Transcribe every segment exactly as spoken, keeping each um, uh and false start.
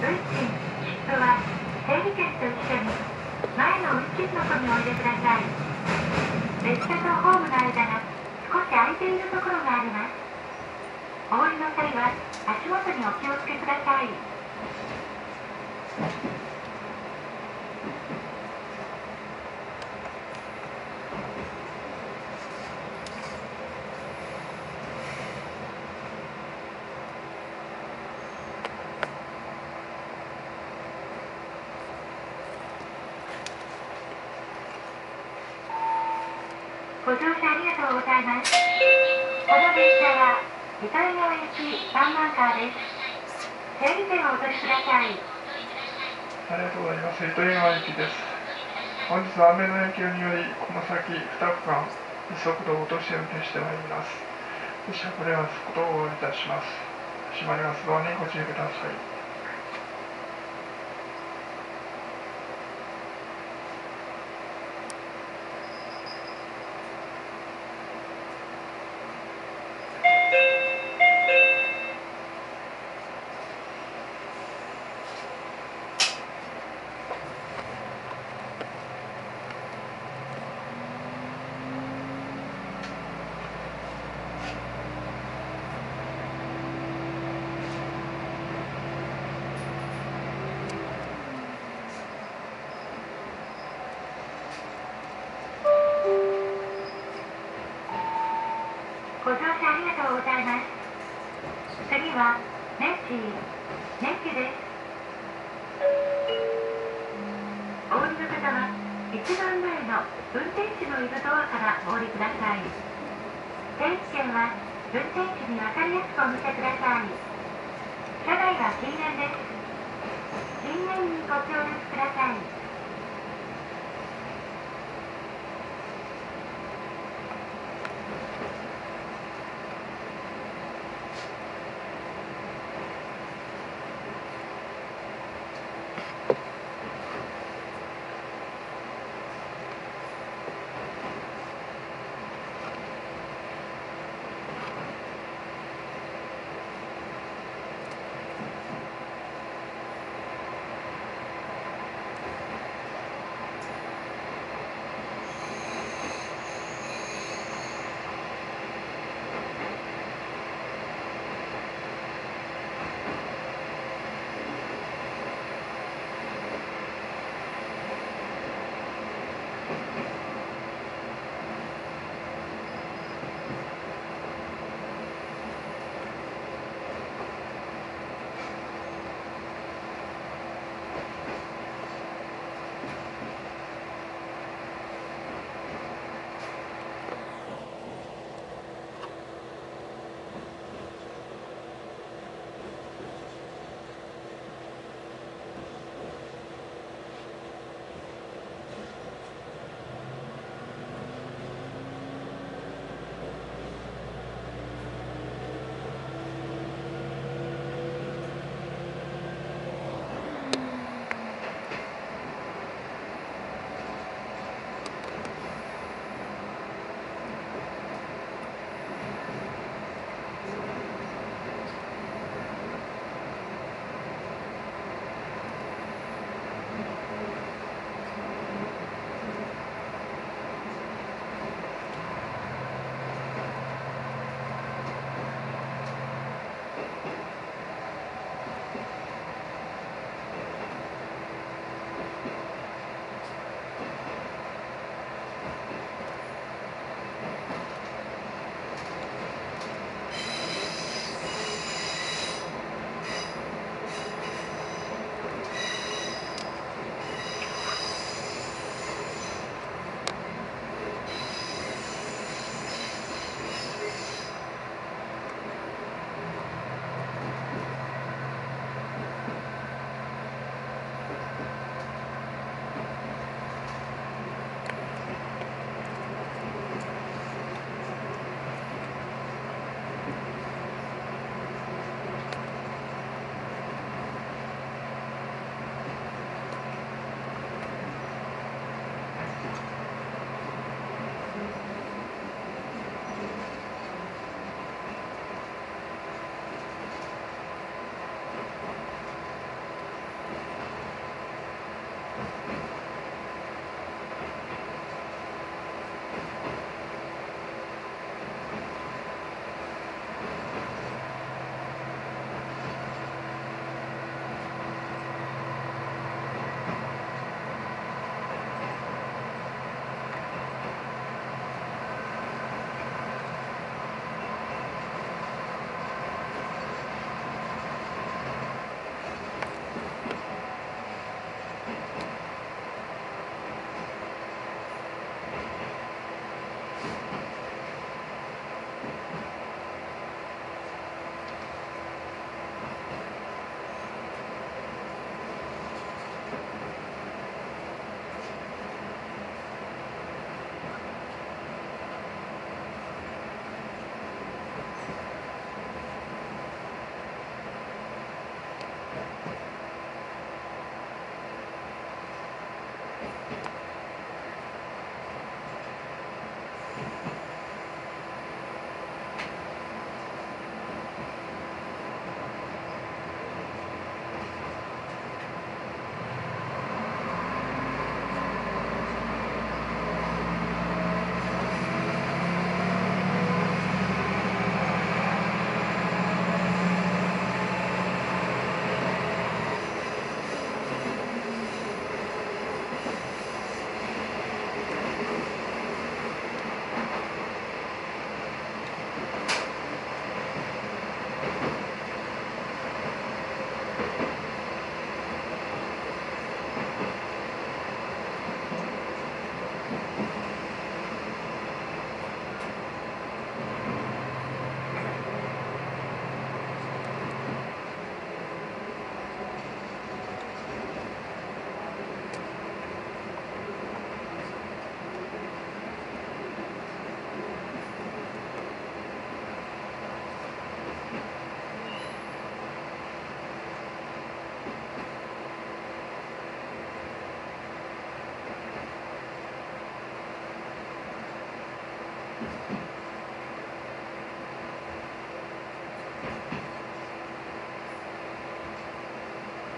運賃、切符は整理券と一緒に前の運賃箱にお入れください。列車とホームの間が少し空いているところがあります。お降りの際は足元にお気をつけください。ご乗車ありがとうございます。この電車は糸魚川行きワンマンカーです。整理券をお取りください。 ありがとうございます。糸魚川行きです。本日は雨の影響によりこの先に区間速度を落として運転してまいります。列車これは速度をお降りいたします。閉まりますドアにご注意ください。 ご乗車ありがとうございます。次は明治明治です。お降りの方は一番前の運転士のいるドアからお降りください。整理券は運転士に分かりやすくお見せください。車内は禁煙です。禁煙にご協力ください。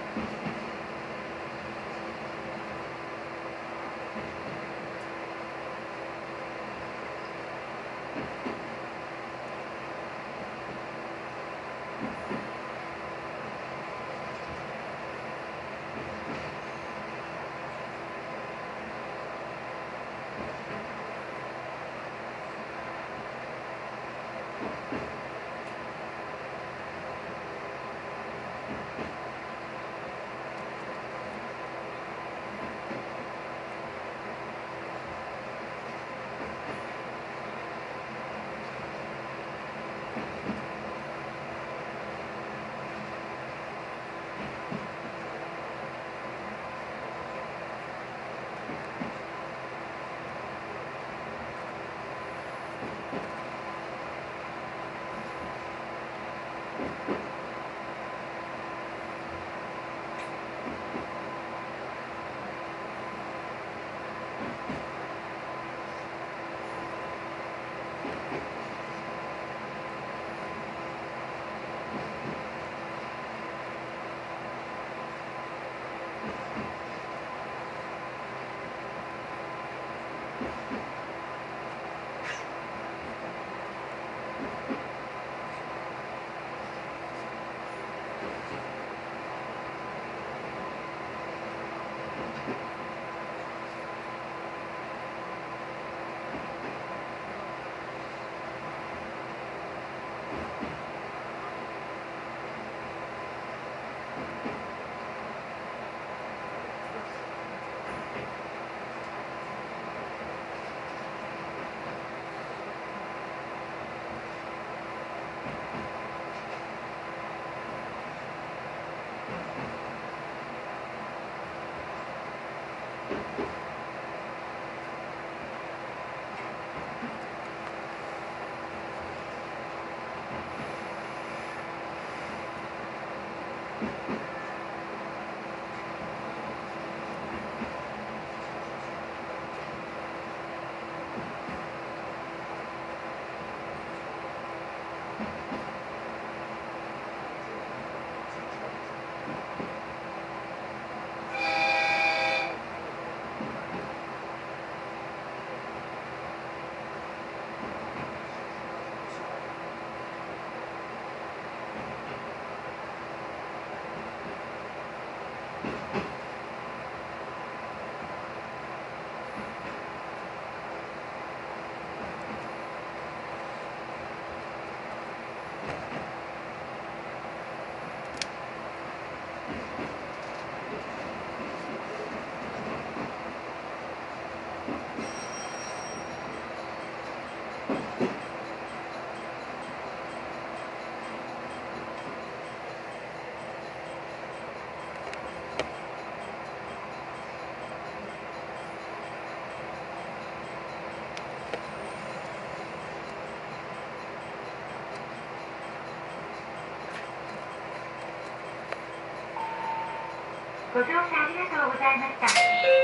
ご乗車ありがとうございました。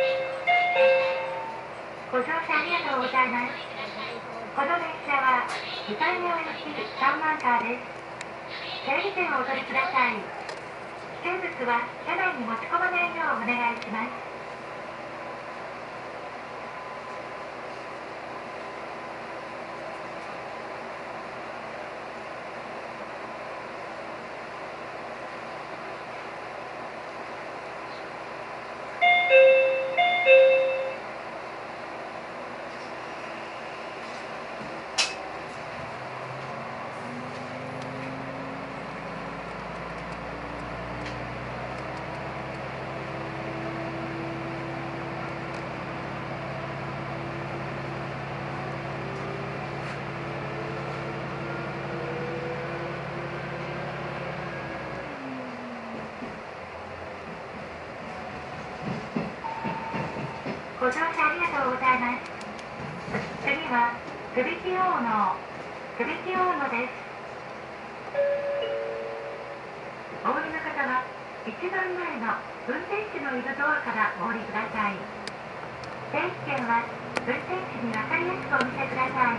ご乗車ありがとうございます。この電車は舞台上行きさんばんカーです。整理券をお取りください。危険物は車内に持ち込まないようお願いします。ご乗車ありがとうございます。次は首木大野首木大野です。お降りの方は一番前の運転士のいるドアからお降りください。整理券は運転士に分かりやすくお見せください。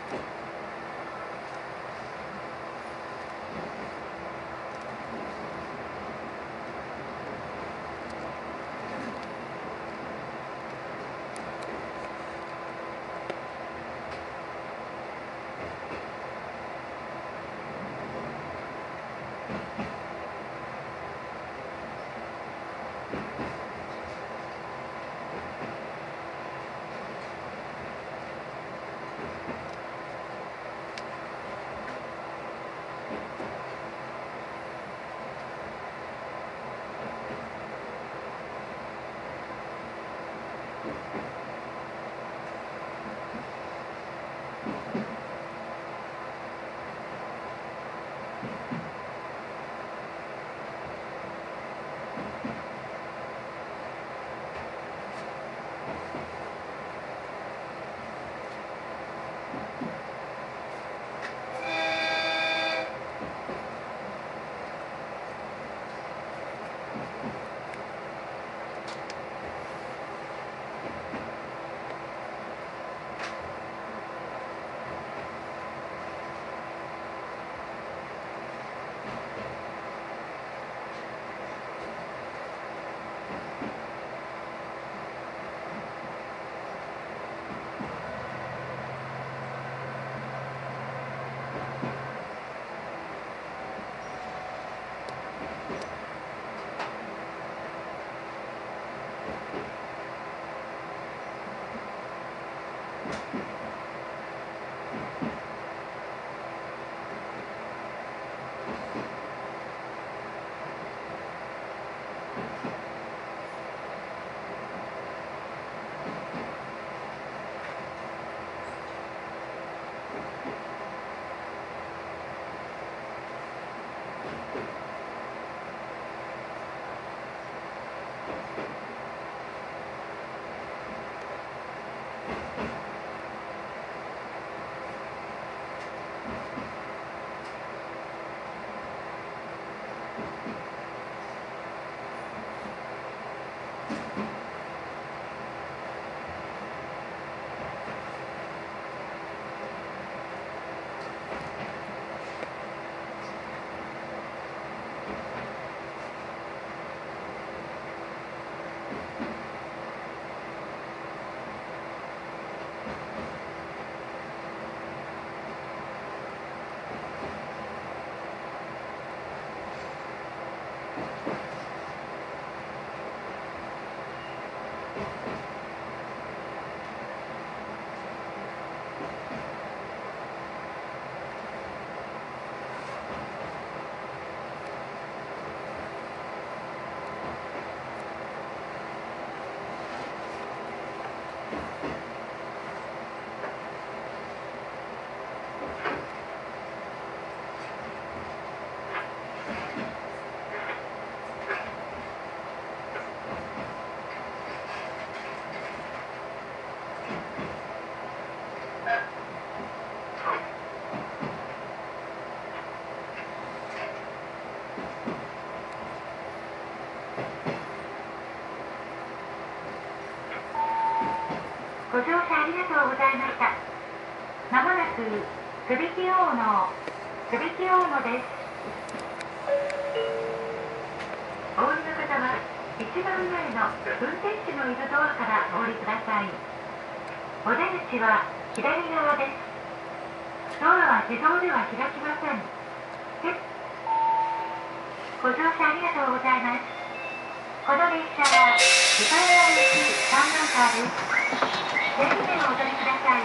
ご乗車ありがとうございました。まもなく首木大野首木大野です。お降りの方は一番前の運転士のいるドアからお降りください。お出口は左側です。ドアは自動では開きません。ご乗車ありがとうございます。この列車は岡山行きさんばんカーです。ぜひでお乗りください。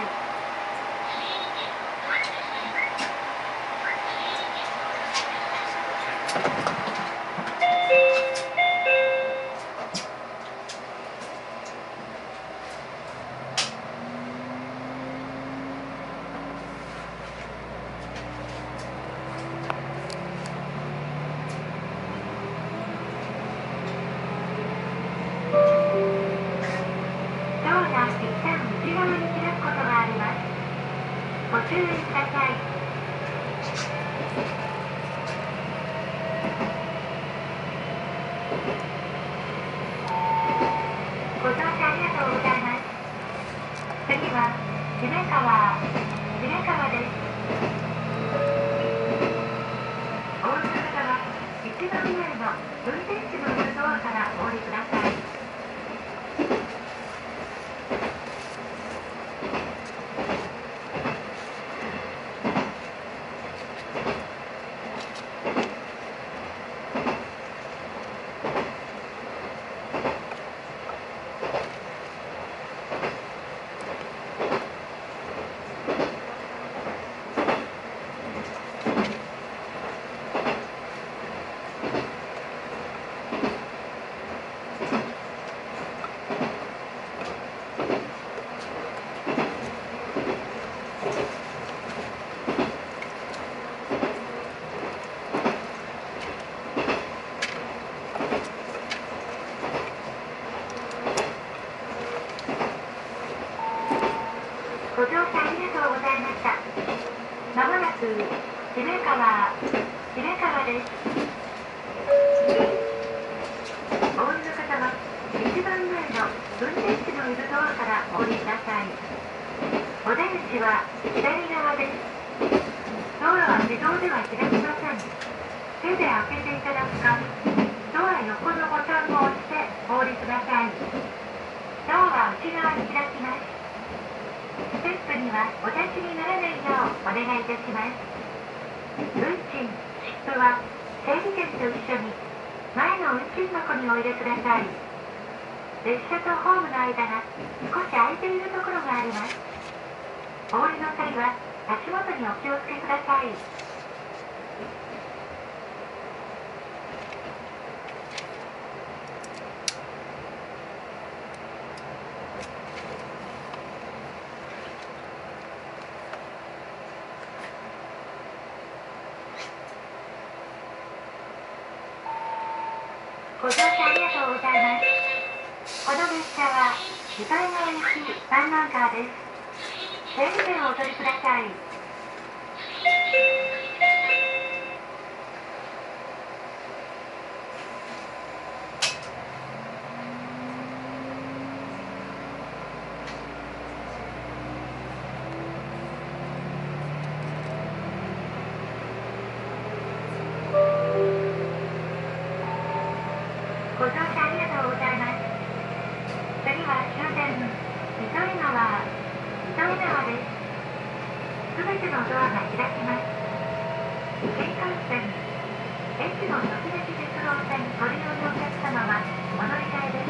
ご注意ください。ご乗車ありがとうございます。次は姫川白川です。お降りの方は一番前の運転士のいるドアからお降りください。ご乗車ありがとうございました。まもなく姫川、姫川です。お降りの方は一番前の運転士のいるドアからお降りください。お出口は左側です。ドアは自動では開きません。手で開けていただくか、ドア横のボタンを押してお降りください。ドアは内側に開きます。ステップにはお立ちにならないようお願いいたします。運賃、切符は整理券と一緒に前の運賃箱にお入れください。列車とホームの間が少し空いているところがあります。お降りの際は足元にお気をつけください。ご乗車ありがとうございます。この列車は糸魚川行き湾岸川です。整理券をお取りください。ご乗車ありがとうございます。次は終点、糸魚川、糸魚川です。すべてのドアが開きます。新幹線、越後ときめき鉄道線ご利用のお客様はお乗り換えです。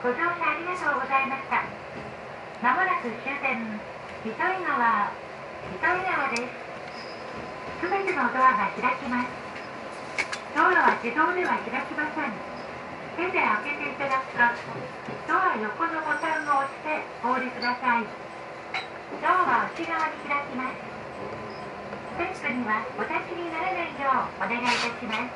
ご乗車ありがとうございました。まもなく終点、糸魚川、糸魚川です。すべてのドアが開きます。道路は自動では開きません。手で開けていただくか、ドア横のボタンを押してお降りください。ドアは内側に開きます。ステップにはお立ちにならないようお願いいたします。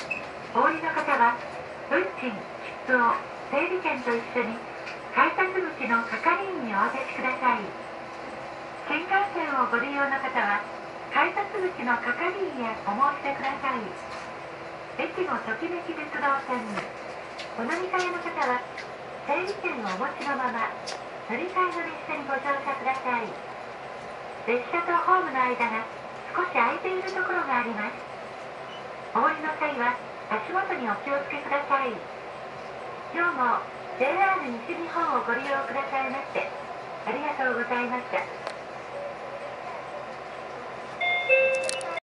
お降りの方は、運賃、切符を整理券と一緒に改札口の係員にお渡しください。新幹線をご利用の方は、改札口の係員へお申し出ください。駅のときめき鉄道線、お乗り換えの方は、整理券をお持ちのまま、乗り換えの列車にご乗車ください。列車とホームの間が少し空いているところがあります。お降りの際は、足元にお気をつけください。今日も ジェイアール 西日本をご利用くださいまして、ありがとうございました。